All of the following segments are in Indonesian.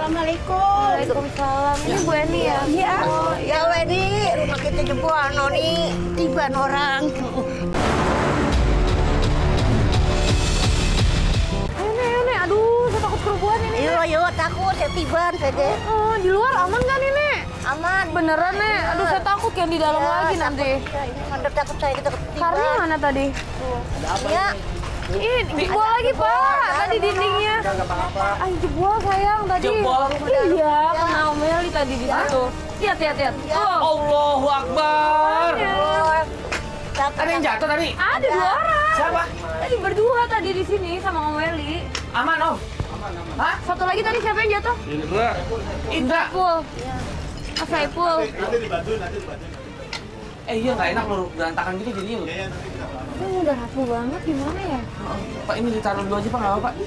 Assalamualaikum. Waalaikumsalam. Ini Bu Eni ya? Iya. Ya Weni, rumah kita jebol noni tiba orang. Ini, aduh, saya takut kerubuhan ini. Yo takut saya tiban saja. Oh, di luar aman kan ini? Aman. Beneran nih. Aduh, saya takut yang di dalam lagi nanti. Ya, ini mandek takut saya kita ketiban. Karena mana tadi? Iya. Ih, jebol lagi Pak. Tadi dindingnya. Ah, jebol sayang tadi. Jebol? Iya, kena Meli tadi di situ. Lihat. Oh. Allahu Akbar. Takut. Ada yang jatuh tadi? Ada 2 orang. Siapa? Tadi berdua tadi di sini sama Om Meli. Aman, Om? Hah? Satu lagi tadi siapa yang jatuh? Indra? Saiful. Mas Saiful. Iya, nggak enak loh, berantakan gitu jadinya loh. Ini udah rapuh banget, gimana ya? Pak, ini ditaruh dulu aja, Pak, nggak apa-apa, Pak?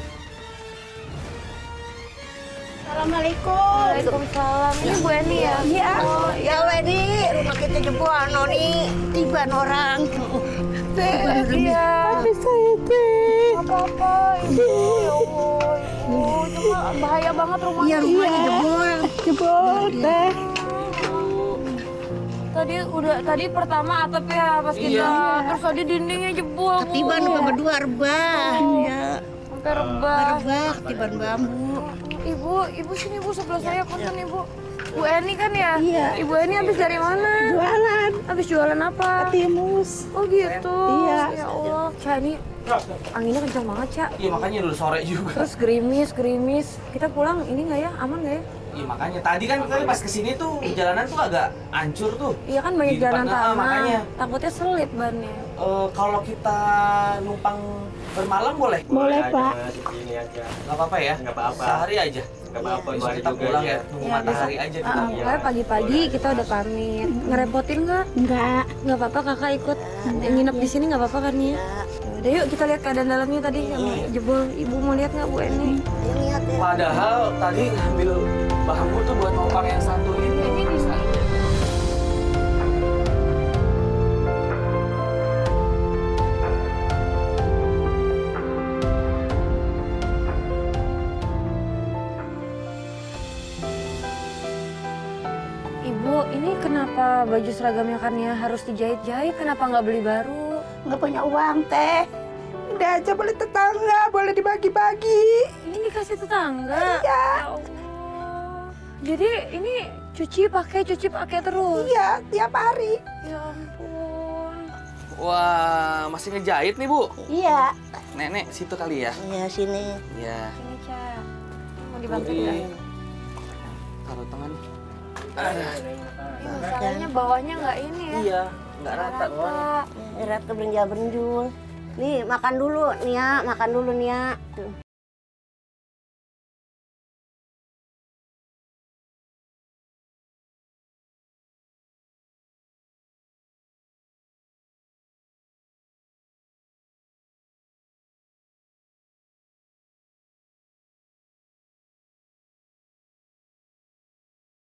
Assalamualaikum. Waalaikumsalam. Ini Bu Eni ya? Iya. Ya Weni, rumah kita jebol noni tiba orang. Iya. Tapi saya apa-apa, Ibu. Ya Allah, Ibu. Cuma bahaya banget rumahnya. Iya rumahnya jebol teh. Tadi pertama atap ya pas kita, terus tadi dindingnya jebol. Ketiban Bu. berdua rebah. Ya. Sampai rebah. Rebah ketiban bambu. Ibu sini Bu, sebelah saya punten Ibu. Bu Eni kan ya? Iya. Ibu Eni habis dari mana? Jualan. Habis jualan apa? Timus. Oh gitu. Iya. Ya Allah, Ca, ini anginnya kencang banget, Ca. Iya, makanya dulu sore juga. Terus gerimis. Kita pulang ini nggak ya? Aman nggak ya? Iya, makanya. Tadi kan pas kesini tuh, jalanan tuh agak hancur tuh. Iya kan banyak Di depan, jalan tanah. makanya. Takutnya selip bannya. Kalau kita numpang bermalam boleh? Boleh, Pak. Nggak apa-apa ya? Nggak apa-apa. Sehari aja? Nggak apa-apa, Besok kita juga pulang ya. ya, nunggu matahari aja kita. Pokoknya pagi-pagi kita udah pamit. Ngerepotin nggak? Enggak. Nggak apa-apa kakak ikut. Yang nginep di sini nggak apa-apa kan ya? Udah yuk kita lihat keadaan dalamnya tadi yang jebol. Ibu mau lihat nggak Bu Eni? Lihat ya. Padahal tadi ngambil bambu tuh buat numpang yang satu ini. Ini bisa. Ibu, ini kenapa baju seragamnya Kania harus dijahit-jahit? Kenapa nggak beli baru? Nggak punya uang teh. Udah aja boleh tetangga, boleh dibagi-bagi. Ini dikasih tetangga? Iya. Ya Allah. Jadi ini cuci pakai terus? Iya, tiap hari. Ya ampun. Wah, masih ngejahit nih, Bu. Iya. Nenek, situ kali ya? Iya sini. Iya. Ini, Ca. Mau dibantu Jadi, nggak? taruh tangan. Ini masalahnya bawahnya nggak ini ya? Iya, nggak rata. Rata berenjal-benjul. Nih makan dulu nih ya, makan dulu nih ya. Tuh.